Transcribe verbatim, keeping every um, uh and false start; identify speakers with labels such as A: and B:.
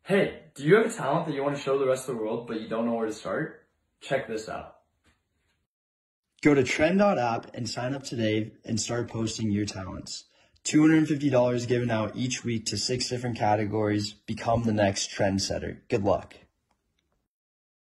A: Hey, do you have a talent that you want to show the rest of the world, but you don't know where to start? Check this out.
B: Go to trend dot app and sign up today and start posting your talents. two hundred fifty dollars given out each week to six different categories. Become the next trendsetter. Good luck.